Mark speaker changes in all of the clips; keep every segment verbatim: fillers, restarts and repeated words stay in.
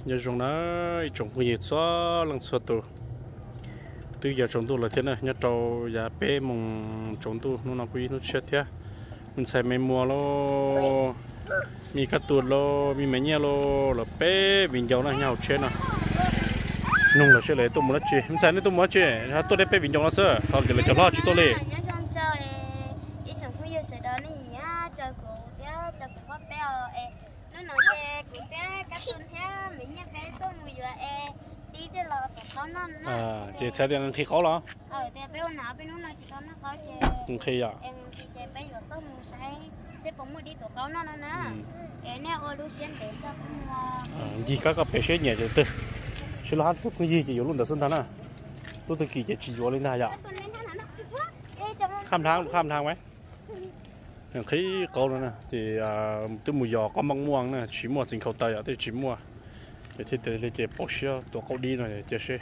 Speaker 1: giờ trồng nó trồng cái gì xóa lăng xóa tu từ giờ trồng tu là thế này nhớ trâu giờ bé mong trồng tu nó nào quý nó chết thế mình xài mấy mua loมีกระตุ้นโลมีแม่เนี่ยโลแล้วเป้วิ่งยาวนะยาวเช่นนะนุ่งแล้วเชื่อเลยตัวมันจีมันใส่ในตัวมันจีถ้าตัวได้เป้วิ่งยาวแล้วเสือเขาจะเลยจะรอดชิตัวเลย
Speaker 2: อีสองผู้อยู่สุดแล้วนี่เนี่ยเจอกูเดี๋ยวเจอกูก็เป้เอนั่นหนูเจอกูเป้กระตุ้นแท้แม่เนี่ยเป้ตัวมืออยู่เอดีจะรอตัวเขานั่นนะ
Speaker 1: อ่าเจ๊ใช้เดือนที่เขาเหรอ
Speaker 2: เออแต่เป้หนาวไปนู่นเลยที่เขานะเขาเจอ
Speaker 1: โอเคอ่ะ
Speaker 2: เอ็มที่เจอเป้อยู่ตัวมือใช้ใช้ผมมือดีตัวเขานั่นนะcái này ô lưu xuyên đến cho
Speaker 1: con gì các cái bể xuyên nhẹ chứ từ xuyên lát chút cái gì chỉ luôn được sinh thần à tôi từ kỳ chỉ chỉ vô lên này vậy khám thang khám thang mấy khí câu nữa nè thì từ mùi giò có măng muông nè chỉ mua sinh khẩu tay à thì chỉ mua để thì để để bóc xưa tổ câu đi rồi để chơi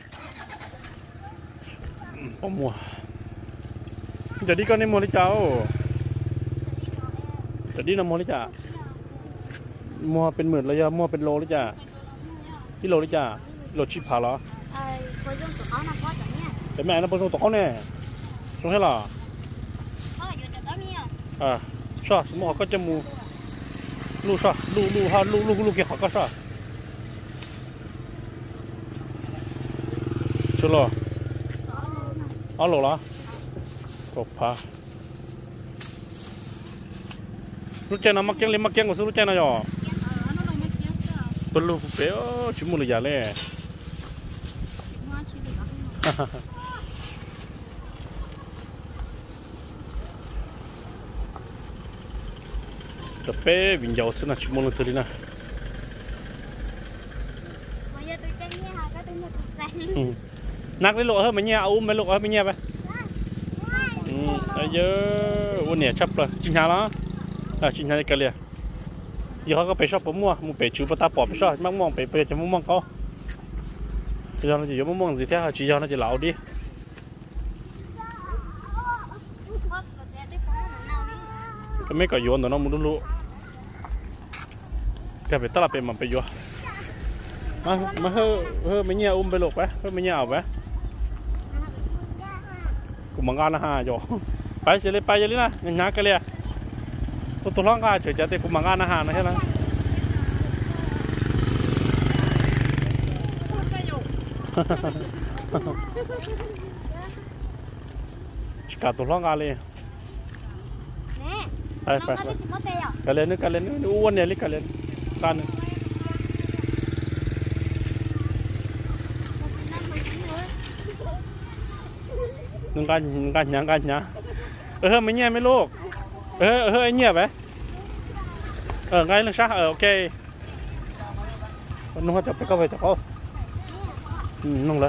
Speaker 1: bóc mua giờ đi con đi mua đi cháu giờ đi nó mua đi chảมัวเป็นหมื่นเลยอะมัวเป็นโลเลยจ้ะกิโลเลยจ้ะโลชิพาเหรอเออพอส่งตัวเขานะพ่อจากเนี่ยแต่แม่นะพอส่งตัวเขาเนี่ยส่งให้หรอพ่ออยู่จากเขาเนี่ยอ่าชอบสมมติเขาก็จะมูลูกชอบลูกลูกฮะลูกลูกลูกเกี่ยวเขาก็ชอบชุดหรออ๋อโลเหรอกบพารู้ใจนะมักยังเลี้ยมักยังก็ซื้อรู้ใจนะย่อเป็นลูกเป๋อชิมุเลยอย่าเล่แต่เป๋วิ่งยาวสินะชิมุเลยตัวนี้นะนักเลยลูกเฮ้ยมันเนี่ยเอาอุ้มไปลูกเฮ้ยมันเนี่ยไปอืมเยอะวันนี้ชับเลยจริงฮะล่ะอ่ะจริงฮะกันเลยยี่ห้อก็ไปชอบปะม่วงมึงไปชูปะตาปอบไปชอบมะม่วงไปไปจะมะม่วงเขาจีนเราจะอยู่มะม่วงสิแท้จีนเราจะเหลาดิก็ไม่ก็โยนตัวน้องมึงดูรู้แกไปตลาดไปมันไปอยู่มามาเฮ้อเฮ้อไม่เนี่ยอุ้มไปหลบไปเฮ้อไม่เนี่ยเอาไปกูมังงานนะฮะโยไปเฉลี่ยไปเฉลี่ยนะยังหากันเลยตัวตัวร้องก็เฉยๆแต่กูมังงานอาหารนะใช่ไหมชิคาตัวร้องกันเลยไปไปกันเลยนึกกันเลยนึกอ้วนเนี่ยลิกันเลยกันนึกกันนึกกันยังกันยังเออไม่เงี้ยไม่ลูกเออเออไอเงี้ยไปเออไงล่ะชะเออโอเคนุ่งจะไปก็ไปจะเขาอืมนุ่งเลย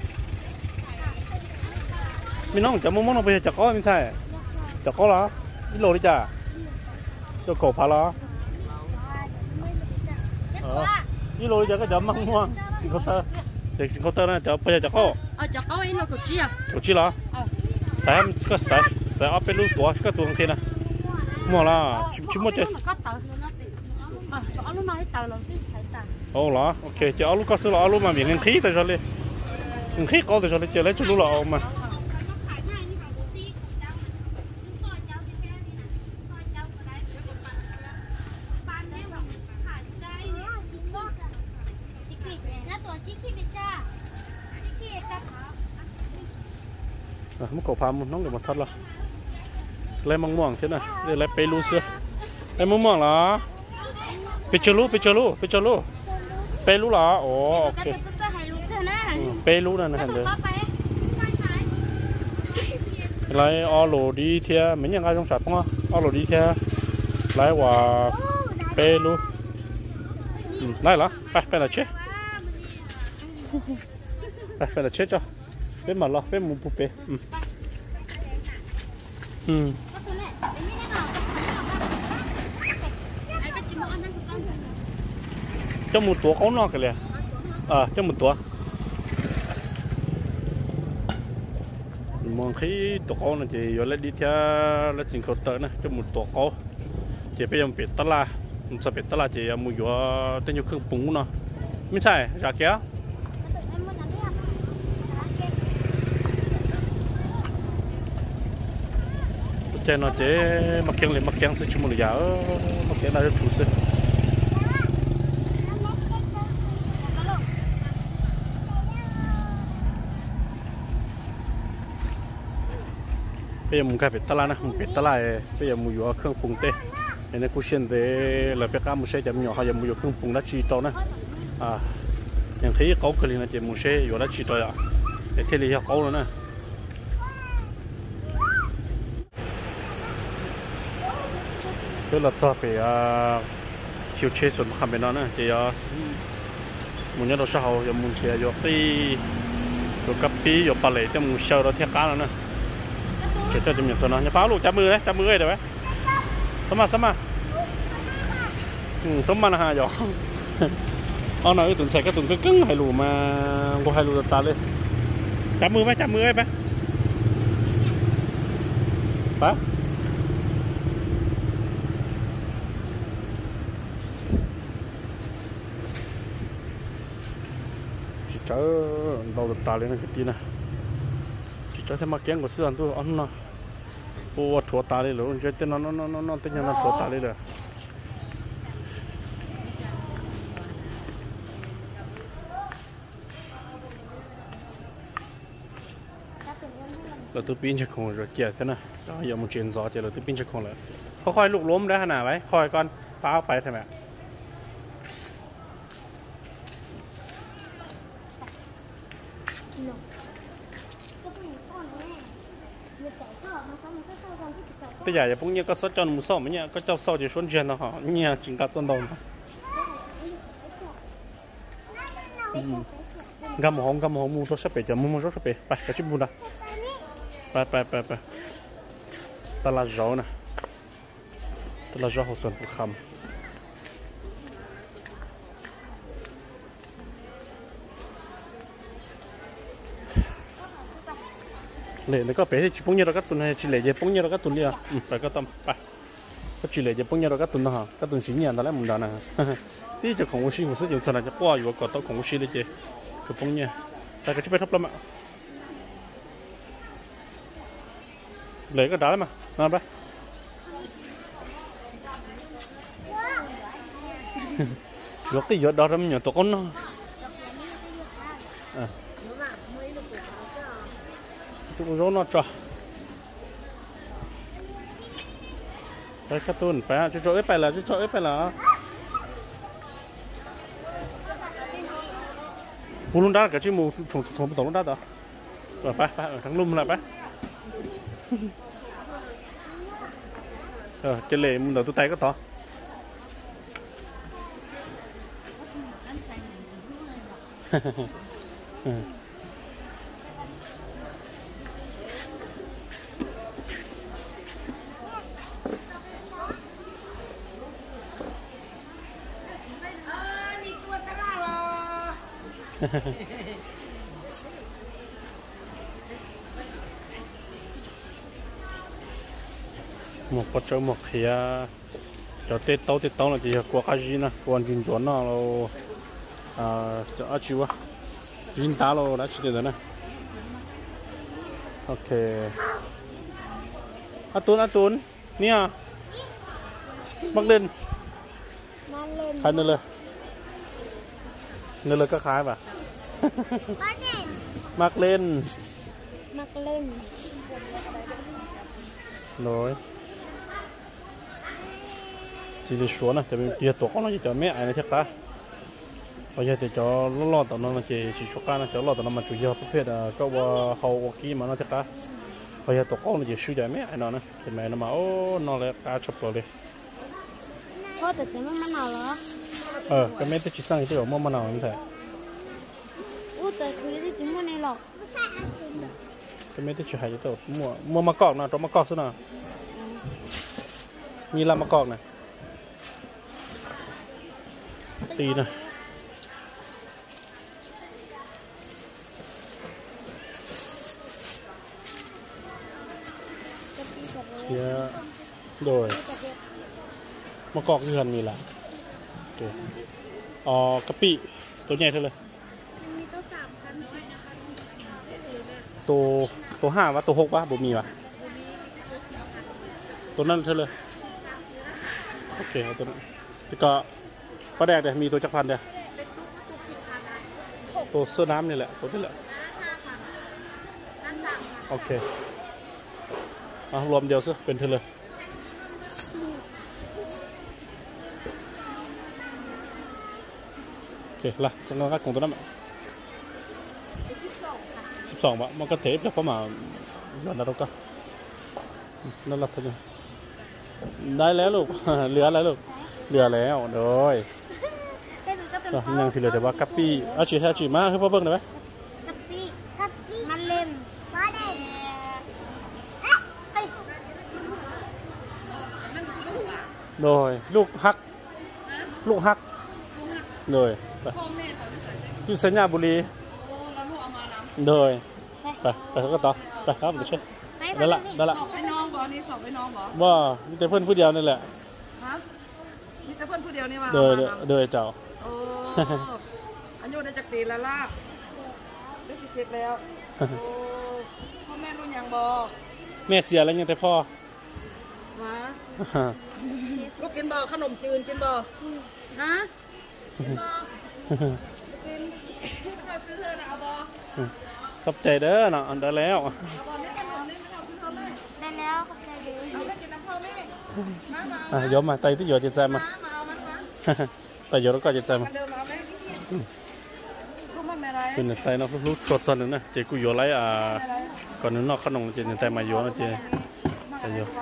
Speaker 1: มีน้องจะมุ่งมุ่งไปจะเขาไม่ใช่จะเขาเหรอยี่โลดิจ้าจะโกพาเหรอยี่โลดิจ้าก็จะมั่งม่วงสิงคโปร์เด็กสิงคโปร์นะจะไปจะเขาอ๋อจะเขาไอ้โลกุจิอ่ะกุจิเหรอใส่ก็ใส่ใส่เอาไปลูกตัวก็ตัวของเธอนะมัวละชิมชิมมัวเจ๊โอ้เหรอโอเคจะเอาลูกก็ซื้อเอาลูกมาเหมือนเงินขี้แต่จะเลยเงินขี้ก็แต่จะเลยจะเลยจะรู้ละเอามามุกกบพามุน้องเดี๋ยวมาทัดละอะไรมังม่วงใช่ไหมอะไรไปรูเสืออะไรมังม่วงเหรอไปเจอลูไปเจอลูไปเจอลูไปลูเหรอโอ้โอเคไปลูนั่นนะเห็นเลยอะไรออโหลดีเทียเหมือนยังไงต้องจัดป้องอ่ะออโหลดีเทียไรว่าไปลูได้เหรอไปไปละเช่ไปไปละเช่จ้ะเป็นหมาล้อเป็นหมูปูเป้อืมอืมเจ้าหมูตัวเขานอกกันเลยเออเจ้าหมูตัวมองขี้ตัวเขาน่ะจะอยู่แล้วดีเท่าแล้วสิงคโปร์นะเจ้าหมูตัวเขาจะไปยังเป็ดตลาดมันจะเป็ดตลาดจะยังมูอยู่แต่ยังเครื่องปรุงเนาะไม่ใช่จากแก้วเจ้าเนาะเจ๊มาเกียงเลยมาเกียงซื้อชั่วโมงละยาวมาเกียงได้ถูกซื้อbây giờ muốn cáiเป็ดตลาดนะmuốnเป็ดตลาดbây giờ muốnอยู่เครื่องปรุงเต้ในกูเช่นเดเราไปก้ามูเช่จะมีอยู่เขาจะมีอยู่เครื่องปรุงแล้วชีโตนะอ่าอย่างที่เขาเคยนะจะมูเช่อยู่แล้วชีโตอ่ะแต่ที่นี่เขาแล้วนะเพื่อเราจะไปอ่าคิวเชส่วนคำเป็นนั่นนะจะอ่ะมูเนี่ยเราชอบอย่างมูเช่อยู่ที่อยู่กับปีอยู่ปลาไหลแต่มูเช่เราเที่ยวกันแล้วนะเจ้าจะมีส่วนนั้นอย่าฟ้าลูกจับมือเลยจับมือเลยเดี๋ยวไว้สมัครสมัครอืมสมัครนะฮะหยอกเอาหน่อยตุ่นใส่กระตุ่นกึ่งให้ลูมาก็ให้ลูตาเลยจับมือไหมจับมือไหมไปจีเจ้าเราตาเลยนะกตีนะจีเจ้าถ้ามาแกงก็เสื้อตัวอันน่ะโอ้ถั่วตาเลยเหรอเจ้าเต้นนอนนอนนอนเต้นยังนอนถั่วตาเลยเหรอเราตัวปีนจะคงจะเกี่ยใช่ไหมก็อย่ามาเจียนซอเจ้าเราตัวปีนจะคงเลยค่อยๆลุกล้มได้ขนาดไหมค่อยก่อนป้าไปใช่ไหมแต่อย่าอย่าพวกนี้ก็สดจนมุสอมเนี่ยก็เจ้าสอจะชวนเจียนนะฮะเนี่ยจริงกับต้นดงกำหอมกำหอมมูโซสเปจะมูมูโซสเปไปไปชิบูนะไปไปไปไปตลาดเจ้านะตลาดเจ้าหัวส่วนผู้คำเลยแล้วก็ไปที่ชิบุญเนี่ยเราก็ตุนให้ชิเลยญี่ปุ่นเนี่ยเราก็ตุนเนี่ยอืมไปก็ต้องไปก็ชิเลยญี่ปุ่นเนี่ยเราก็ตุนนะฮะก็ตุนสิเนี่ยตอนแรกมึงด่านะที่จะของอุชิผมซื้ออยู่สนามจะป้ออยู่ก็ต้องของอุชิเลยเจ้ก็ปุ่นเนี่ยแต่ก็ชิไปทับละมั้งเลยก็ด่าแล้วมั้งมาไปยกตียอดดอทำอย่างตัวก้นเนาะทุกคนนอจ่อไปกระตุ้นไปอ่ะจุดๆเอ้ยไปละจุดๆเอ้ยไปละปูลุนด้ากับชิมูชงชงไปตรงลุนด้าต่อไปไปทั้งลุ่มละไปเออเจเล่มึงเดี๋ยวตัวไตก็ต่อหมกปัจจุบันหมกเขียจะเตะโต๊ะเตะโต๊ะเราจะกว่ากันจีนะกว่าจีนจวนน่ะเราอ่าจะอาชีวะจีนตาเราได้ชิดเดียวนะโอเคอาตุนอาตุนเนี่ยมักเล่นขายเนื้อเลยเนื้อเลยก็ขายป่ะมักเล่นมักเล่นน้อยสิริชัวนะจะเป็นเดียตัวเขาเนาะจะไม่ไอ้นะเท่ากันพอจะจะจะล่อๆตอนนั้นจะสิชัวกันนะจะล่อตอนนั้นมันช่วยเยอะประเภทอ่ะก็ว่าเขาโอเคมาเนาะเท่ากันพอจะตัวเขาเนี่ยจะช่วยจะไม่ไอ้เนาะนะจะไม่นะมาโอ้นอนเลยกาชอบเลย
Speaker 2: พ่อแต่จะไม่มะนาวเหรอ
Speaker 1: เออก็ไม่ได้จิสั่งที่เราไม่มะนาวนี่แหละ
Speaker 2: อู้แต่คือได้จิ้มมันนี่หรอก
Speaker 1: ก็ไม่ได้จิหายตัวมัวมัวมะกอกนะตัวมะกอกซะหน่อยมีลำมะกอกนะตีนะเสียโดยมะกอกเงินมีละอ๋อกะปิตัวใหญ่เท่าเลย
Speaker 2: มีตัวสามพันสิบ
Speaker 1: ตัวตัวห้าวะตัวหกวะบ่มีวะตัวนั้นเท่าเลยโอเคเอาตัวนั้นแต่ก็ปลาแดกเดี๋ยวมีตัวจักรพันเดียวตัวเสื้อน้ำนี่แหละตัวนี้แหละโอเคเอารวมเดียวซะเป็นเท่าเลยโอเคละจังหวะของตัวนั้นสิบสองบาทมันก็เทปแล้วก็มาย้อนแล้วก็นั่นละท่านได้แล้วลูกเหลือแล้วลูกเหลือแล้วโดยยังที่เหลือแต่ว่ากัปปี้เอาจีเอาจีมาให้พ่อเบิ้งได้ไหม
Speaker 2: กัปปี้กัปปี้มันเล่มว่าได้
Speaker 1: โดยลูกฮักลูกฮักโดยไปที่สัญญาบุรีโดยไปไปเขาก็ต่อไปครับเดี๋ยวช่วยได้ละได้ละ
Speaker 3: สอบไปน้องบ่นี่สอบไปน้องบ่
Speaker 1: ว่ามีแต่เพื่อนผู้เดียวนี่แหละ
Speaker 3: ฮะมีแต่เพื่อนผู้เดียวนี่ว่า
Speaker 1: โดยโดยเจ้า
Speaker 3: โอ้อายุได้จักปีแล้วล่ะได้สิบเจ็ดแล้วโอ้พ่อแม่รู้ยังบ่
Speaker 1: แม่เสียแล้วยังแต่พ่อ
Speaker 3: มาลูกกินบ่ขนมจีนกินบ่ฮะกินบ่กินถ้าซื้อเธอน่ะเอาบ่
Speaker 1: ขอบใจเด้อเนาะอันได้แล้ว
Speaker 3: เอาบ่นี่ขนมนี่ไม่เอาซื้อเธอเลย
Speaker 2: ได้แล้วขอบใจเด้อ
Speaker 3: เอาไปกินน้ำพ่อแม่มามา
Speaker 1: อ่ะยอมมาไตที่หยดจิตใจมาไตหยดแล้วก็จิตใจมาเป็นไตเนาะรู้สดสดนึงนะเจกูหยดไรอ่ะก่อนนึงนอกขนมเจนไตมาหยดนะเจไตหยด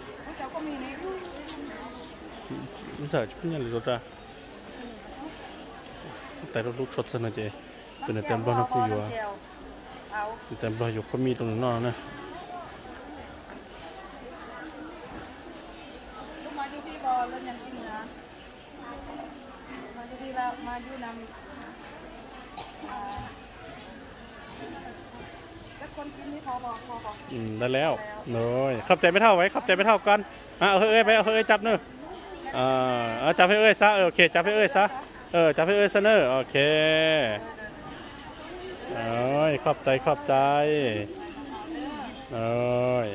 Speaker 1: ไม่ใช่พี่ยังหรือจ้าแต่เราลูกสดสดนะเจตัวนี้เต็มบ้านกูอยู่อ่ะเต็มบ้านอยู่ก็มีตรงนึงนอกนะ
Speaker 3: ลูกมาดูพี่บอลแล้วยังกินนะมาดูพี่แล้วมาดูน้ำแล้วคนกินนี่พอบอกพอบอก
Speaker 1: อืมได้แล้วเลยขับใจไม่เท่าไว้ขับใจไม่เท่ากันอ่ะเอาเอ้ยไปเอาเอ้ยจับเนอะอ่าเอาจับให้เอ้ยซะโอเคจับให้เอ้ยซะเออจับให้เอ้ยซะเนอะโอเคเอ้ยขอบใจขอบใจเอ้ย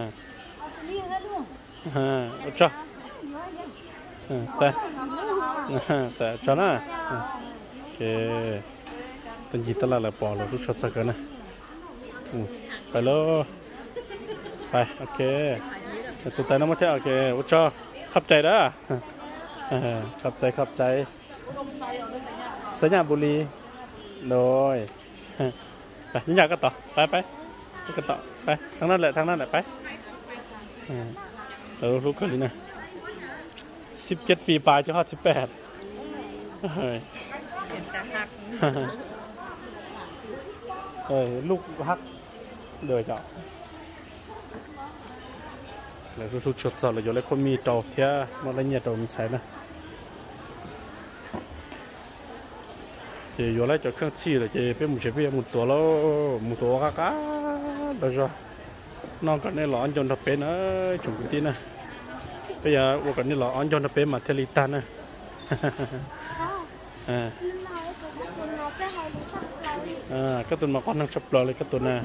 Speaker 1: ฮ่าอุจจาแต่แต่จอน่ะโอเคตั้งยี่ตลาดละปอเราทุกช็อตสักกันนะไปเลยไปโอเคตัวแต่น้ำมันเท่าโอเคอุจจาขับใจด้าขับใจขับใจสัญญาบุรีโดยไปยิ่งอยากก็ต่อไปไปก็ต่อไปทางนั้นแหละทางนั้นแหละไปเรารู้กันเลยนะสิบเจ็ดปีปลายจะฮอดสิบแปดเฮ้ยเออลูกฮักเดือดจ้ะแล้วทุกชุดสอดเลยอยู่แล้วคนมีโตเที่ยมันอะไรเนี่ยโตมันใส่นะเจอยู่แล้วจะเครื่องชี้เลยเจเป็นหมูเชฟเป็นหมูตัวแล้วหมูตัวก้าก้าเดี๋ยวจะน้องกันนี่หล่ออันจนทับเป็นเอ้ยจุ่มกินตีนะไปอย่าว่ากันนี่หล่ออันจนทับเป็นมาเทลิตานะอ่าอ่าก็ตุนมาก้อนนั่งชับปลอเลยก็ตุนนะ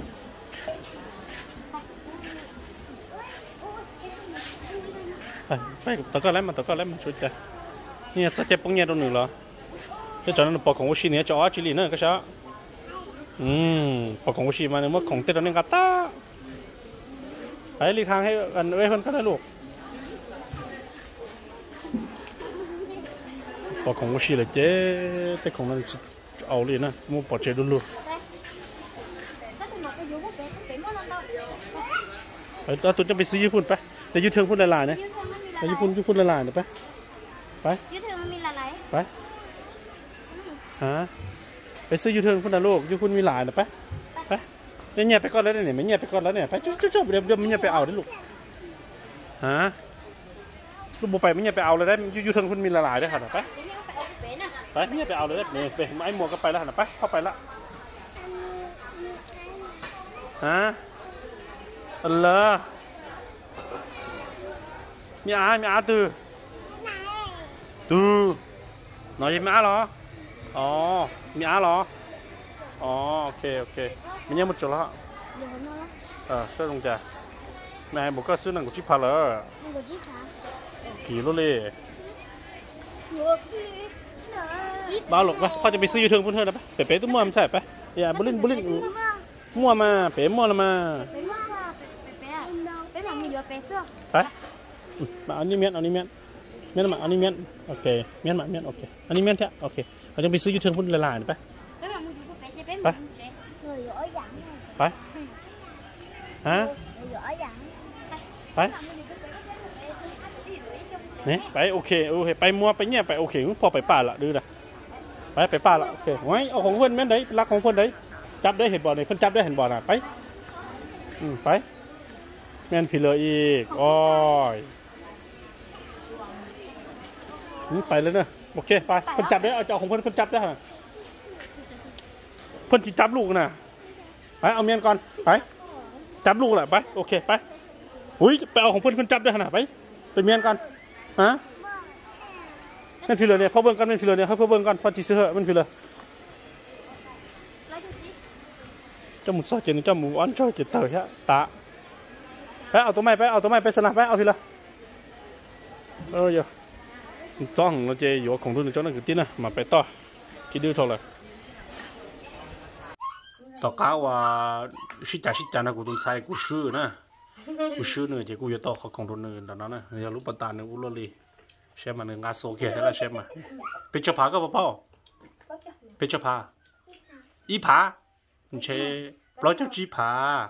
Speaker 1: ไปตะก้อนแล้วมาตะก้อนแล้วมาช่วยกันนี่จะเจ็บปงเงี้ยตรงหนึ่งเหรอจะจอดนั่นปอกของวชิเนี่ยจอดจิลีเนี่ยก็ใช่อืมปอกของวชิมาเนี่ยเมื่อของเต้นตอนนี้กัตตาไปหลีกทางให้กันเอ้ยคนก็ได้ลูกปอกของวชิเลยเจ๊แต่ของนั้นเอาเลยนะมูปอดเจดุลูไอ้ตัวตุนจะไปซื้อญี่ปุ่นไปแต่ยืดเทิงพูดละลายเนี่ยแต่ญี่ปุ่นญี่ปุ่นละลายเนี่ยไปไป
Speaker 2: ยืดเทิงมันมีละลาย
Speaker 1: ไปฮะไปซื้อยูเทิร์นพุ่นนะลูกยูพุ่นมีหลายนะไปไปเนี่ยเงียบไปก่อนแล้วเนี่ยไม่เงียบไปก่อนแล้วเนี่ยไปจุ๊บจุ๊บเดี๋ยวเดี๋ยวไม่เงียบไปเอาได้ลูกฮะลูกโบไปไม่เงียบไปเอาเลยได้ยูเทิร์นพุ่นมีหลายได้ค่ะไปไปเงียบไปเอาเลยได้เนี่ยไปไอ้หมวกก็ไปแล้วนะไปเข้าไปละฮะอะไรมีอามีอาตื่นตื่นหน่อยมีอาหรออ๋อมีอาร์เหรออ๋อโอเคโอเคมีเนี่ยหมดจุดแล้วเออช่วยลงจ้ะแม่บอกก็ซื้อหนังกุจิพาเลยกี่โลเลยบ้าหรอกปะพ่อจะไปซื้อยูเทิงเพื่อนเธอนะปะเป๋เป๋ตุ้มมัวมันใช่ปะอย่าบุลินบุลินมัวมาเป๋มัวละมาไปมาอันนี้เมียนอันนี้เมียนเมียนมาอันนี้เมียนโอเคเมียนมาเมียนโอเคอันนี้เมียนแท้โอเคเราจะไปซื้อยูเทิงเพื่อนหลายๆไปไปไปฮะไปเนี่ยไปโอเคโอเคไปมัวไปเนี่ยไปโอเคพอไปป่าละดื้อละไปไปป่าละโอเคไว้เอาของเพื่อนแม่นได้รักของเพื่อนได้จับได้เห็นบ่อเนี่ยเพื่อนจับได้เห็นบ่อน่ะไปอืมไปแม่นผีเลยอีกโอ้ยไปเลยเนอะโอเคไปเพื่อนจับได้เอาเจ้าของเพื่อนเพื่อนจับได้ฮะเพื่อนจีจับลูกน่ะไปเอาเมียนก่อนไปจับลูกแหละไปโอเคไปอุ้ยไปเอาของเพื่อนเพื่อนจับได้ขนาดไปไปเมียนก่อนฮะนั่นพี่เลยเนี่ยพ่อเบิ้งกันนั่นพี่เลยเนี่ยให้พ่อเบิ้งกันพอจีเสือมันพี่เลยเจ้าหมูซอเจนเจ้าหมูอันช่วยเจเตอร์แค่ตาไปเอาตัวไม้ไปเอาตัวไม้ไปสนามไปเอาพี่เลยเออเยอะจ้องเราเจอยู่ของทุนจ้องนั่นคือที่น่ะมาไปต่อคิดดูเท่าไหร่ต่อก้าวว่าชิจ่าชิจ่านะกูต้องใช้กูชื่อนะกูชื่อเนี่ยที่กูจะต่อเขาของทุนเนี่ยตอนนั้นนะอย่ารู้ปัตตาเนี่ยอุลลีเชฟมันเนี่ยงาโซเกียใช่ไหมเชฟมาเป็นเจ้าผาก็เปล่าเป็นเจ้าผาอีผาไม่ใช่ร้อยเจ้าจีผา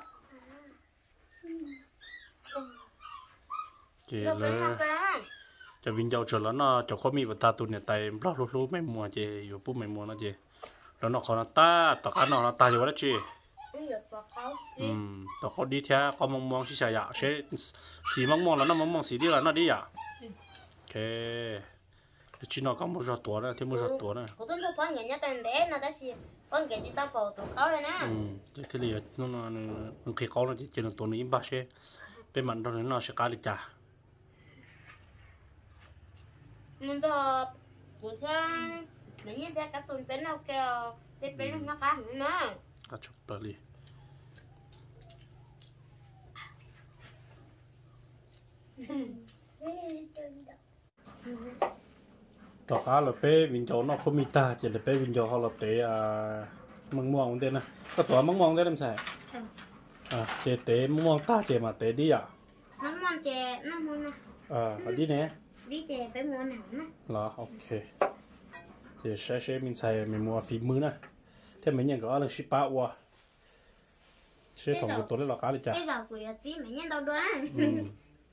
Speaker 1: เจเลยจะวินเจ้าเฉลิมเนาะเจ้าเขามีปัตตาตุนเนี่ยแต่เรารู้ไม่มัวเจอยู่ปุ๊บไม่มัวนะเจแล้วนอกเขาหน้าตาตอกอันนอกหน้าตาอยู่แล้วจีอืมตอกเขาดีแท้เขามองมองสีชายะใช่สีมองมองแล้วน้ำมองมองสีดีแล้วน่าดีอ่ะโอเคจีนอก็มุ่งจอตัวนะที่มุ่งจอตัวนะผมต้องทำฟังอย่างนี้แต่เด็กนะแต่สิฟังเกี่ยวกับตัวเขาตัวเขาเลยนะอืมที่ที่เหลือนู่นนั่นมันคือเขาเนี่ยจีนตัวนี้บ้าใช่เป็นมันตอนนี้น่าจะกาลิจ่ามันจะพูดถึงมันยังจะกระตุ้นเป็นเอาเกี่ยวเป็นเป็นนะคะนะกระชบตัวเลยต่อการเราไปวินโจนอกเขามีตาจะเลยไปวินโจเขาเราเตะมังม่วงเด่นนะก็ตัวมังม่วงได้ไม่ใช่อ่าเจเตะมังม่วงตาเจมาเตะดีอ่ะมังม่วงเจน้ำมันนะอ่าพอดีเนี่ยดีเจไปมัวหนังนะเหรอโอเคเจใช้ใช้มินใช้ไม่มัวฝีมือนะถ้าไม่ยังก็เอาชิปะวะใช้ของตัวเล็กหรอกกันเลยจ้ะไม่จับกุยจีไม่ยังเราด้วยอืม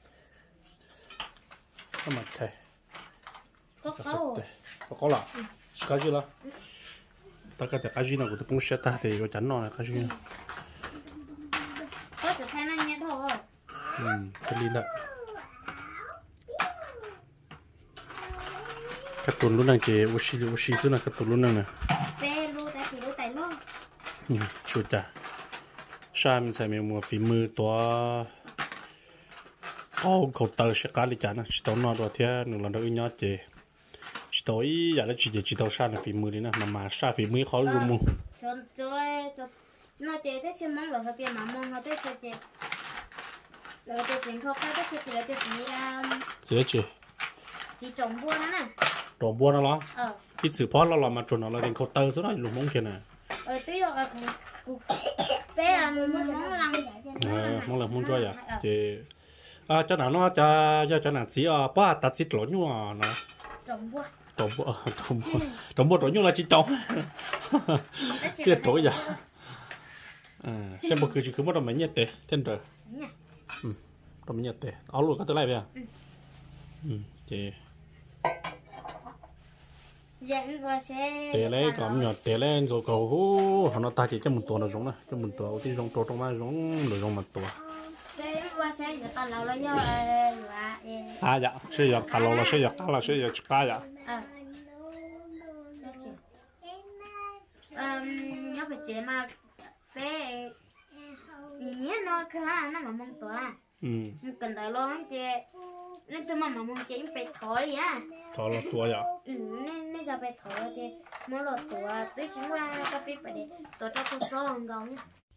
Speaker 1: ก็มาใช่ก็เขาก็เขาละสกัดจีละแต่ก็แต่กัดจีน่ะกูจะปุ่งเช็ดตาเดี๋ยวจันนอนกัดจีน่ะก็จะแค่นั้นเนี่ยเท่าอืมเป็นลิ้นละกระตุ้นรุ่นนั้นเจอุชิอุชิซึ่งน่ะกระตุ้นรุ่นนั้นน่ะเป้รู้แต่สิรู้แต่รู้อืมชุดจ้ะชามันใส่เมนูฝีมือตัวเขาเขาเตอร์สกัดเลยจ้ะนะชิโต้นอตัวเทียหนึ่งหลังเราอีกยอดเจชิโต้อีอยากได้จีเจชิโต้ชาในฝีมือเลยนะมามาชาฝีมือเขารู้มั้งจนจอยจนน่าเจได้เชื่อมั่งหรอเขาเตรียมมามองเขาได้เชื่อเจเราจะเสียงเขาไปได้เชื่อเจเราจะสีเจ๊เจสีจงบัวนั่นน่ะจงบัวนั่นเหรอเออที่สื่อพอเราเรามาจนเราเรียนเขาเตอร์ซะหน่อยหลุมมงเขียนน่ะเออตีออกกูกูเต้อะมึงมึงมองหลังเออมองหลังมองจ้อยอ่ะเจอ่าเจ้าหน้าเนาะจะจะเจ้าหน้าสีอ่ะป้าตัดสิทธิ์หล่อยั่วนะจงบัวจงบัวจงบัวจงบัวหล่อยั่วละจีจงเกลียดตัวอย่างอ่าเช่นบุคือคือว่าเราไม่เงียบเตะเท่นเถอะอืมเราไม่เงียบเตะเอาลูกก็จะไล่ไปอ่ะอืมเจเตะเลยก็มันหยอดเตะเลยrồi cầu hú họ nó ta chỉ cho một tuần là giống này cho một tuần thì giống trâu trong mai giống rồi giống một tuần à dạ sẽ giật cà lô là sẽ giật cá là sẽ giật cá dạ nhớ phải chế mà cái nhớ nó cứ ha nó mà mong tuần ừ cần đợi lo hắn chế nên tôi mà mà mong chế phải thổi đi á thổi là tua dạ ừ nên nên giờ phải thổi chứ
Speaker 2: mua lọt của tới chúng qua cà phê phải để tôi cho cô số hồng góng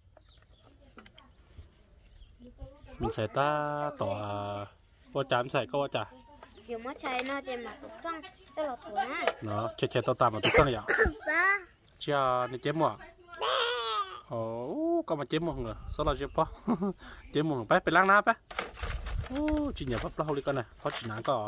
Speaker 1: mình sẽ ta tỏ qua chán sẽ có chả
Speaker 2: kiểu mất chạy nó trên mặt tụt xăng tới lọt của nó
Speaker 1: nó chết chết tao tạm mà tụt xăng vậy chưa nên chế mua ồ có mà chế mua người số là chế po chế mua béไปล้างน้ำไปโอ้จีเนี่ยพับเราเลยกันนะเพราะจีน่าก็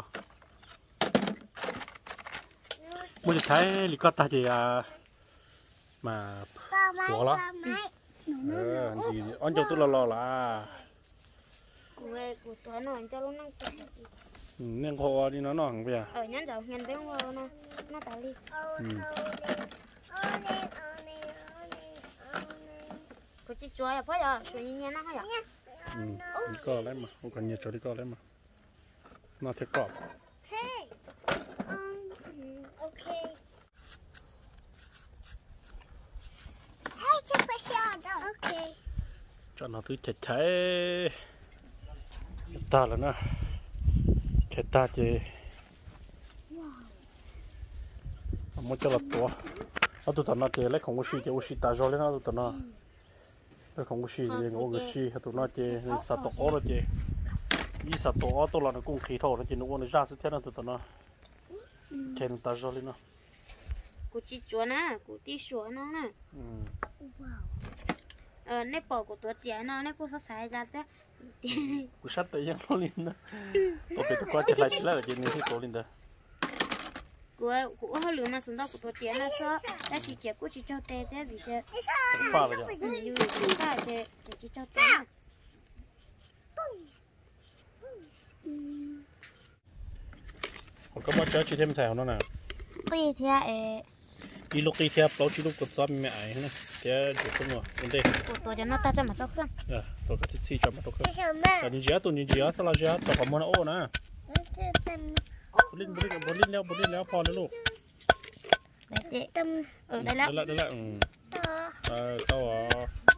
Speaker 1: มันจะใช้ลิกอตาจีอ่ะมาหัวเหรอเออจีอันเจ้าตัวรอละ
Speaker 2: กูเอ้กูตัวน้อยจะลงนั่งกิน
Speaker 1: เนี่ยคอนี่น้องๆไปอ่ะ
Speaker 2: เอองั้นเดี๋ยวเงินไปหัวเนาะน่าตาลีกูจะช่วยอ่ะพ่ออย่าช่วยเงี้ยนะพ่ออย่า
Speaker 1: อืมนี่ก็แล้วมากูกันเนี่ยช่วยก็แล้วมาน่าเทกรอบ
Speaker 2: เฮ้ยโอเคให้จะไปเชียร์ดอกโอเค
Speaker 1: จอดเราตื้อเจ็ดใช้ตาแล้วนะแค่ตาเจมันจะหลับตัวเอาตัวตอนนั้นเจเล็กของกูชีเจกูชีตาจอเลยนะตัวตอนนั้นเล็กของกูชีเจกูชีเอาตัวนั้นเจสัตว์ตัวอ้อเจยี่สัตว์ตัวอ้อตัวเราเนี่ยกุ้งขี้ทอดเจนึกว่าในจ้าสุดท้ายนั่นตัวตอนนั้นแค่ตาจอเลยนะ
Speaker 2: กูจีจัวนะกูตีชัวน้องนะเออในปอกูตัวเจียนะในกูสายจัดแต่
Speaker 1: กูชัดแต่ยังโตลินนะตัวเป็นตัวก้อนจะไล่แล้วเจนี่ที่โตลินเด้อ
Speaker 2: กูกูเขาเหลือมาสุดท้ายกูตัวเจียนะซะแต่จีเจียกูจีเจ้าเต้แต่บีเจ้
Speaker 1: ฟ้าเลยจ้ะ
Speaker 2: อยู่อยู่ฟ้าเจ้จีเจ้าเต้
Speaker 1: ผมก็มาเจอชีเทมใส่ของนั่นน่ะ
Speaker 2: ตีเทียเอ
Speaker 1: อีลูกตีเทียบเราชีลูกกดซ้อมไม่ไอ้นะเทียจุดตัวมั่วคนเดียว
Speaker 2: กูตัวจะน่าตาจะมาเจ้าเครื่อง
Speaker 1: เออตัวก็ที่สี่จะมาตัวเครื่องแต่นี่เจ้าตัวนี้เจ้าสลัดเจ้าตัวของมันโอ้นะบลินบลินบลินแล้วบลินแล้วพอแล้วลูก
Speaker 2: ได้เจ๊เออได้แล้ว
Speaker 1: ได้แล้วได้แล้วอืมเออเต้าอ๋อ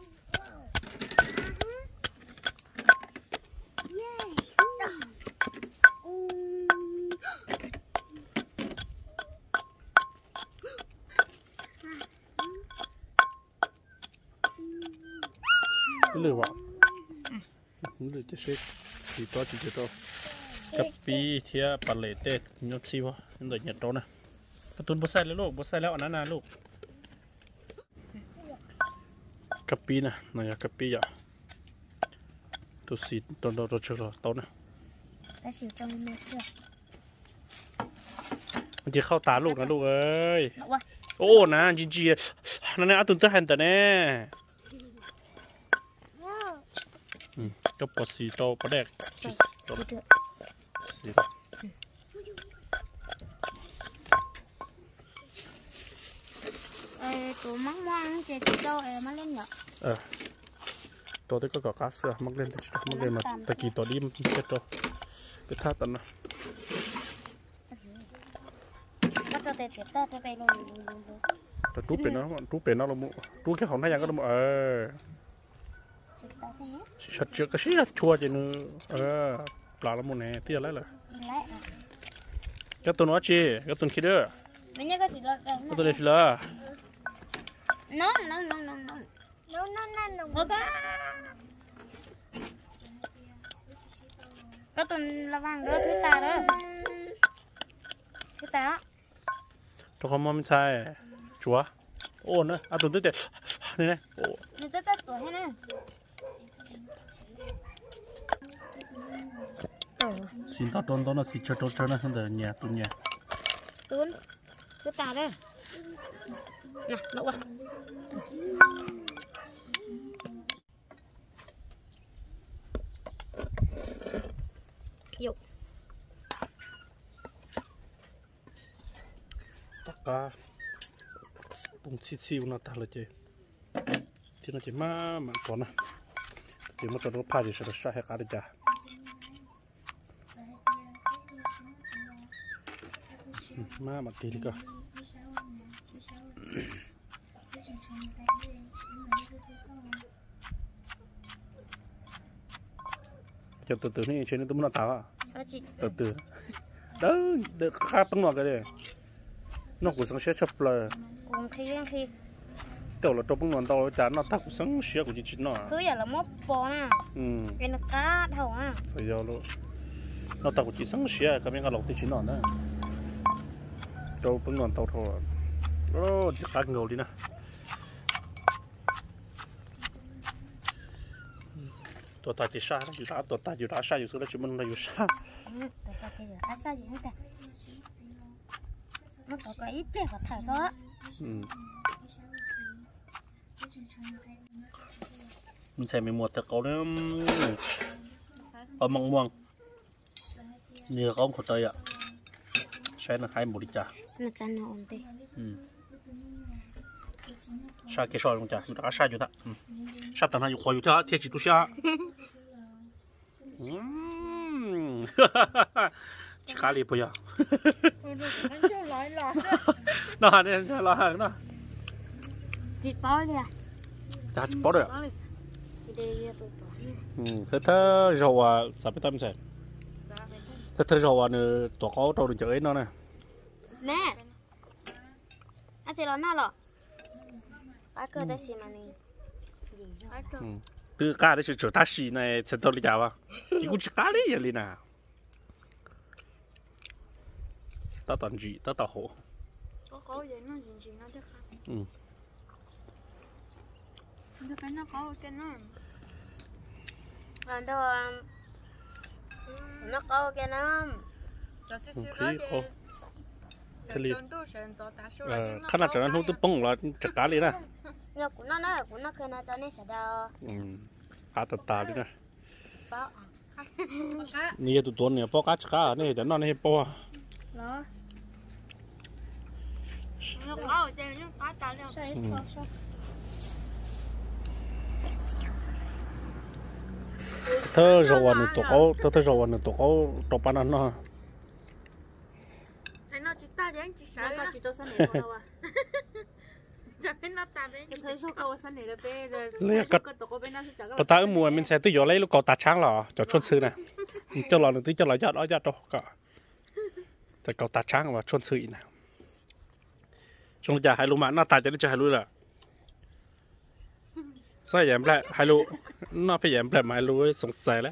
Speaker 1: หรือว่าหรือจะเช็คสีตัวจีเจ้ากับปีเทียปลาเล่เต้ยศซีวะนั่นเดี๋ยวหยัดโตนะประตูบัวใส่แล้วลูกบัวใส่แล้วอันนั้นนะลูกกับปีนะนายกับปีอ่ะตัวสีตัวโดดเชือกโตนะ
Speaker 2: แต่สิวตรงนี้เสื้อ
Speaker 1: มันจะเข้าตาลูกนะลูกเอ้ยโอ้นะจีจีนั่นเนี่ยอาตุนเตอร์หันแต่แน่ก็ปวดสีโตปะแดกสี
Speaker 2: เออตัวมังมังเจ๊โตเออมาเล่นเหรอ
Speaker 1: เออตัวที่ก็ก่อก๊าซเสือมักเล่นแต่ชุดมักเล่นมาตะกี้ตัวนี้มันเจ็ดตัวก็ท่าตันนะ
Speaker 2: ก็ตัวเตะเตะตาตัวเตะลง
Speaker 1: แต่ตู้เป็นนะตู้เป็นนะเราตู้แค่ของท่ายังก็ต้องเออชัดเจนก็ชี้ชัวร์จริงเออปลาละมุนเนี่ยที่อะไรล่ะก็ตัวน้อยจีก็ตัวคิดเด้อ
Speaker 2: ไม่เนี่ยก็สิละ
Speaker 1: ก็ตัวเล็กละ
Speaker 2: น้องน้องน้องน้องน้องน้องน้องน้องน้องโอเคก็ตัวระวังเด้อที่ตาเด้อที่ตา
Speaker 1: ทุกคนมองไม่ใช่ชัวโอ้นะอ่ะตัวนี้เด็ดนี่นะโอ้
Speaker 2: นี่จะจัดตัวให้นะ
Speaker 1: สินต่อต้นต้นน่ะสิเชิดต้นเชิดนะสันเดียเนี่ยตุนเนี่ย
Speaker 2: ตุนคือตาเด้อน่ะลูกว่ะอยู่
Speaker 1: ตะกาปุ่งชิวๆน่ะตาเลยเจ้ที่น่าจะมามาก่อนนะเดี๋ยวมาตัวรถพาดิฉันจะใช้ให้การจ้ะมามาตีดีกว่าจะตื่นตื่นนี่เช่นนี้ตุ้มหน้าตาอ่ะตื่นตื่นเด้อเด้อข้าตั้งหนวดกันเลย nó cũng sáng xét chấp lời
Speaker 2: cũng khi khi
Speaker 1: tiểu là trong bông nón tàu chán nó ta cũng sáng xét của chị chị nó
Speaker 2: cứ giờ là mốt bò nè
Speaker 1: ừ
Speaker 2: cái nó cá thầu à
Speaker 1: phải giờ luôn nó ta cũng chỉ sáng xét cái mấy cái lọc thì chị nó nữa trong bông nón tàu thôi ô chỉ cá ngầu đi nèตัวตาจีซ่าอยู่ตาตัวตาอยู่ตาซ่าอยู่สุดแล้วจุดมันอะไรอยู่ซ่า
Speaker 2: ตัวตาที่อยู่ซ่าซ่าอยู่นี่แต่มันก็ก็อีเปรี้ยวกับไทยก็
Speaker 1: มันใส่ไม่หมดแต่เขาเนี่ยเอามังม่วงเนื้อเขาขดเตยอ่ะใช้ในขายหมดจ้ะ
Speaker 2: nó chăn nó ổn định
Speaker 1: ชาเกชอลงจ้ะอยู่ตาซ่าอยู่ตาชาตั้งนั้นอยู่คอยอยู่ที่เที่ยจิตุซ่าอืมชิคาลีพยาน่าเนี่ยจะลอยน่ะ
Speaker 2: chị bao nhiêu
Speaker 1: จ้าจิปอดเลย
Speaker 2: đây tôi bỏ
Speaker 1: อืมถ้าถ้าเราว่าสับไปทำใช่ถ้าถ้าเราว่าเนี่ยตัวเขาตัวเจอไอ้นั่นน่ะ
Speaker 2: mẹ anh chị nói nào rồi bác cơ ta xí mà nè bác cơ
Speaker 1: คือกล้าได้ช่วยท่าสีในเซ็นทรัลลิจาวะที่กูจะกล้าได้ยังไงนะตาตันจีตาตาโห
Speaker 2: có có vậy nó gì gì nó được không
Speaker 1: อืม
Speaker 2: nó cái nó có cái nó làm đâu nó có cái nó
Speaker 1: คือเขาทะเลขนาดจากนั้นเขาต้องป้องเราจัดการเลยนะ
Speaker 2: nhờ của nó nó của nó khi nó cho nên sẽ đau
Speaker 1: อืมอาตาตาเลยนะ
Speaker 2: bao
Speaker 1: นี่ตัวตัวเนี่ยป้อกัดก้าเนี่ยแต่นอนให้ป้อ
Speaker 2: nó nó có ở trên nó có tao đâu sao sao sao
Speaker 1: ถ้าเราวันนี้ตัวเขาถ้าถ้าเราวันนี้ตัวเขาตัวปานนั้นเนาะ
Speaker 2: anh nói chị ta vậy chị sợ nó chị tôi sao này đâu àจะเป็นนัดตาเป็นเธอชอบเขาสั่นนี่เลยเป้เลยก็ตกเป็นนัดจักร
Speaker 1: ปตาเมื่อมันใส่ตู้หยอดเลยลูกเกาตาช้างหรอจะชวนซื้อนะเจ้าหล่อหนึ่งตู้เจ้าหล่อยอดอ้อยอดก็แต่เกาตาช้างว่าชวนซื้อนะชงจะให้รู้มาหน้าตาจะได้จะให้รู้แหละใส่แยมแหละให้รู้หน้าไปแยมแหละมาให้รู้สงสัยแล้ว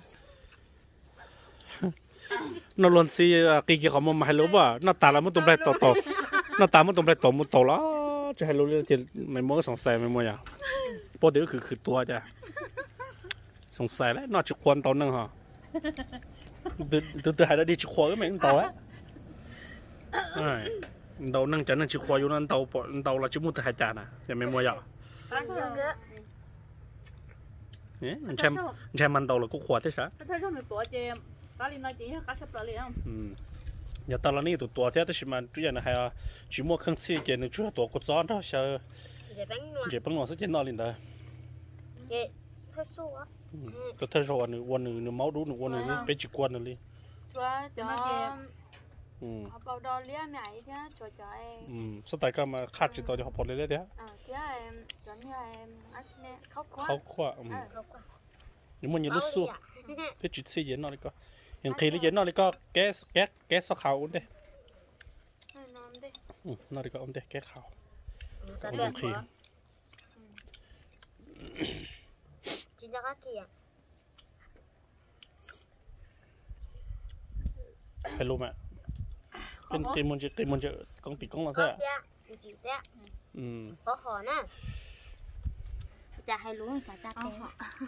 Speaker 1: นอนลนซีกี่กี่เขามาให้รู้ว่าหน้าตาเราไม่ตรงไปต่อต่อหน้าตาไม่ตรงไปต่อมุดต่อแล้วจะให้รู้จะไม่มองสงสัยไม่มองอย่างพอเดี๋ยวคือคือตัวจ้ะสงสัยแล้วนอกจากควรตอนนึงฮะตัวตัวตัวหายแล้วดีชิควก็ไม่ต้องต่อแล้วไอ้เรานั่งจะนั่งชิควอยู่นั่นเตาปอเตาเราชิมุตหายจานะยังไม่มองอย่างเนี่ยใช่ใช่มันเตาเราก็ขวดได้ใช่
Speaker 3: ถ้าช่วงหนึ่งตัวเจมก็ลินน้อยจีให้กัดชับปลาเลี้ยง
Speaker 1: อืมอย่าตอนนี้ตัวตัวเท่าที่มันจุยนะฮะชิมัวข้างซีเจนึกชัวตัวก็ซ้อนเท่าเชื่อ
Speaker 2: เจ็บแบงนัว
Speaker 1: เจ็บปังหนอนสักเจนนอนลินเด้อ
Speaker 2: เจ็บเธอสู้อ่ะ
Speaker 1: ก็ถ้าเราวันนึงวันนึงนึงเมาดูนึงวันนึงเป็นจิกวนนั่นเลย
Speaker 3: ชัวจะ
Speaker 1: อืม
Speaker 3: เอาเปล่าดอเลี้ยงไหนเนี่ยชัวจะเอง
Speaker 1: อืมสไตล์ก็มาคาดจิตตัวจะเขาพอเลยเลยเด้อ
Speaker 3: อ่าเจ้าเอ็มจนเนี่ยเอ็มอาชีพเนี่ยเขาคว้า
Speaker 1: เขาขวาอืมยังมันยังรู้สู้เป็นจิตซีเย็นนอนเลยก็อย่างใครเลยเย็นนอนเลยก็แก๊สแก๊สแก๊สสักขาวอุ้นเด้
Speaker 3: นอนดิ
Speaker 1: อืมนอนเลยก็อุ้นเด้แก๊สขาว
Speaker 2: sao được chị cho các kia
Speaker 1: ให้รู้ไหมเป็นเต็มมันจะเต็มมันจะกองติดกองเราใช่
Speaker 2: có chị té
Speaker 1: อืม
Speaker 2: có khó nè chả hay luôn phải chặt té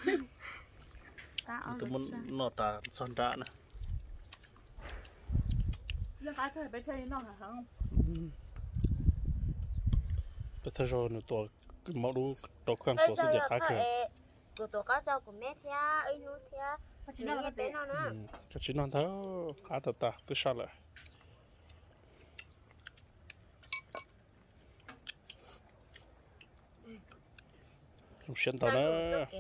Speaker 1: ตัวมันนอตาสันดานะ
Speaker 3: เรื่องการเคยไปเที่ยวน้องหาทั้ง
Speaker 1: แต่ถ้าเราเนี่ยตัวมาดูตัวเครื่องตัวสุดยอดขาเขื่อน
Speaker 2: của tổ cá rau của mẹ thia ấy nu thia
Speaker 3: chỉ nói là
Speaker 2: bé nó nè
Speaker 1: ก็ชิ้นนั้นเท่าขาตาตาก็ชัดเลยลูกเชนตานะ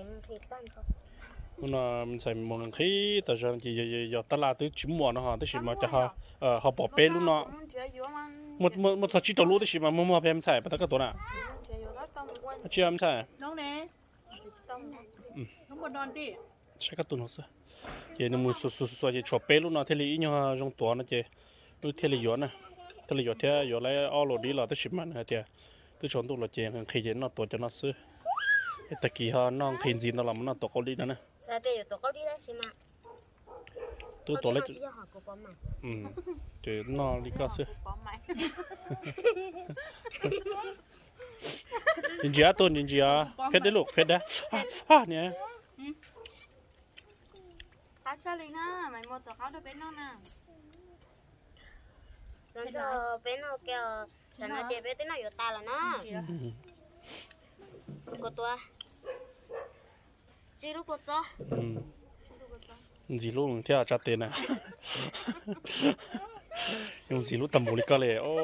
Speaker 1: มันน่ะมันใส่หมวกขี้แต่ฉันจีอยากตลาดตัวชิมหมวกนะฮะที่ชิมมาจะฮะเอ่อเขาบอกเป็นลูกเนาะหมดหมดหมดสักชิ้นตัวรู้ที่ชิมมามั่วๆเป็นใส่ไปตั้งแต่ตัวน่ะเชื่อมใช่
Speaker 3: น้องเน่น้องบนนอนดิ
Speaker 1: ใช่ก็ตัวนู้นสิเจนี่มือสุดๆๆจะชอบเป็นลูกเนาะเทลีอีเนาะจงตัวนะเจดูเทลีย้อนนะ thế là giờ thế giờ lấy ao lô đi là tới chụp màn hả thế tôi chọn tôi là chèn khi đến nó tổ cho nó xứ tất kỳ ha nó khi gì nó làm nó tổ câu đi nữa nè
Speaker 2: sao bây giờ tổ câu đi đấy xí mà
Speaker 1: tôi tổ lấy
Speaker 2: chỉ cho họ của bố mà
Speaker 1: ừ chứ nó đi có xứ nhìn gì á tôi nhìn gì á phết đấy lục phết đấy à nè
Speaker 3: cá cho lên na mày mua tổ cáo được bên nó nè
Speaker 2: rồi cho bé nó kêu cho nó chơi bé tới nó vô ta là nó của tôi chỉ lúc của tôi
Speaker 1: gì lúc theo trả tiền à dùng gì lúc tầm bốn cái này ô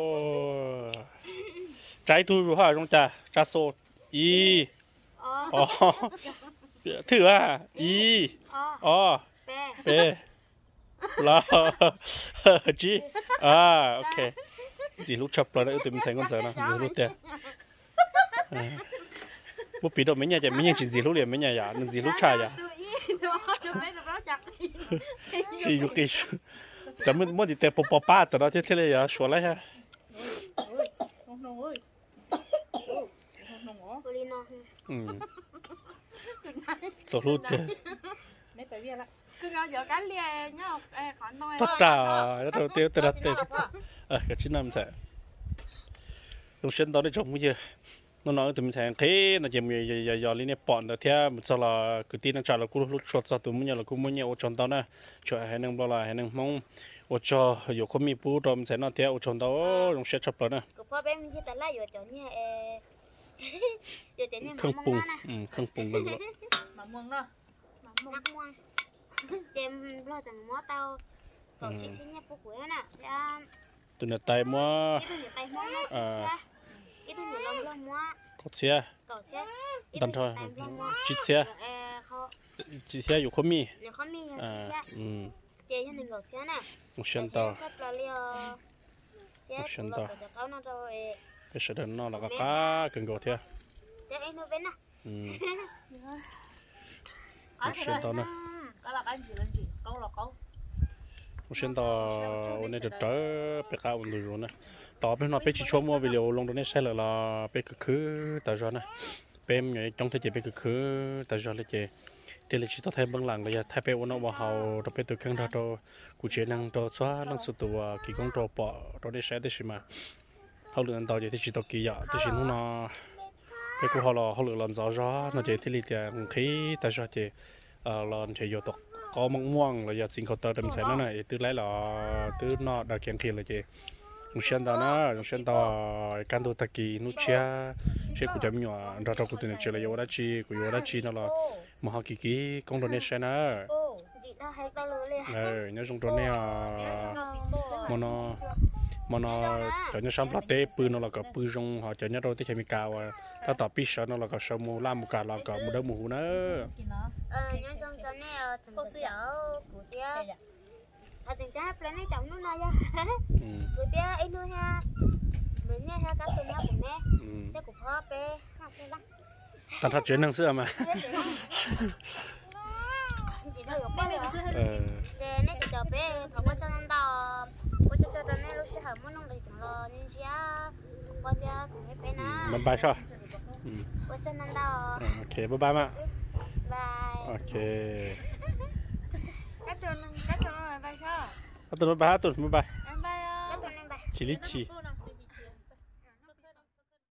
Speaker 1: trái thu rồi hả trong trà trà sô y ờ thử à y ờ b là chi à ok gì lúc chập rồi đấy tụi mình thấy con sợ nó gì lúc tiền bố bị đâu mấy nhà chạy mấy nhà chuyện gì lúc liền mấy nhà giả nên gì lúc trai giả thì lúc cái chấm mình muốn đi tè bò bò ba tao đó thế thế này giả sửa lại ha ừ sửa luôn thế tất cả nó đầu tiên từ đặt tiền à cái chuyện năm thế lúc sinh đó đi trồng cái gì nó nói tụi mình thấy thế nó chỉ mình giờ giờ giờ lên này bọn đó theo một số là cứ tin nó trả là cũng lúc chốt ra tụi mình nhớ là cũng muốn nhớ ở trong đó nè cho hai năng bao là hai năng mong ở cho nhiều có mi bù rồi mình sẽ nó theo ở trong đó trong xe chụp rồi nè không bùng ừ không bùng bên đó
Speaker 3: mà muông đó
Speaker 2: mà muông em lo chẳng mót tao còn chỉ xin nhắc của nè
Speaker 1: tụi nó tay mua
Speaker 2: à ít thôi nhiều lông lông quá
Speaker 1: có xe đàn thôi chít xe chít xe อยู่ có mi à ừ
Speaker 2: chơi cho nên gọt xe nè
Speaker 1: một chân to một chân to cái sợi đàn nó là cái cá cần gọt theo ừ một chân to nè một chân to hôm nay được tới bé cá ổn rồi nè tao bên nó bé chỉ cho mua về liệu lông đó này sai là là bé cứ cứ tại sao nè bé em nhảy trong thế chế bé cứ cứ tại sao lại chế thì là chỉ tao thấy băng làng là thay bé nó vào hậu rồi bé từ khăn ra cho cụ chế năng cho xóa năng sụt tụ kỳ công cho bỏ đó để sai đấy mà hậu lượng tao thì chỉ tao kỳ dạ thì chỉ nó bé cụ họ là hậu lượng lần gió gió nó chế thì lì tiền khí tại sao chế lần chế vô tộc có mong mong là giờ sinh hoạt tao đâm thấy nó này từ lấy là từ nó đã kiện kiện là chế một sen đó na một sen đó can đồ taki nút chia chia của chấm nhỏ ra trong của tụi này chỉ là yêu đã chi của yêu đã chi nó là mà họ kỳ kỳ công đồ này sen á ờ nhớ trong đồ này à mà nó mà nó cho nhớ sắm lát tê pư nó là cái pư trong họ cho nhớ đâu tới chemi cao à ta tỏ pi sợ nó là cái sầu mù lam mù cả là cái mù đâu mù nữa
Speaker 2: ờ nhớ trong cái này chừng cái áo của tia à chừng cái plan này chồng nó nói ra của tia ấy nuôi ha mình nha ha cá tôm ha của mẹ cái củaพ่อ pe ha cái lắm
Speaker 1: ta thật chuyện năng xưa mà
Speaker 2: chỉ đâu có pe rồi để này thì cho pe thằng con cho nó đào con cho cho này lúc sẽ học muốn弄được chẳng lo nên chỉ qua tia của cái pe na
Speaker 1: bye bye sao
Speaker 2: con cho nó đào
Speaker 1: ok bye bye mà
Speaker 2: bye
Speaker 1: ok
Speaker 3: cái tuần cái tuần bye bye sao
Speaker 1: cái tuần bye bye tuần bye bye
Speaker 2: bye bye
Speaker 1: chỉ lý chỉ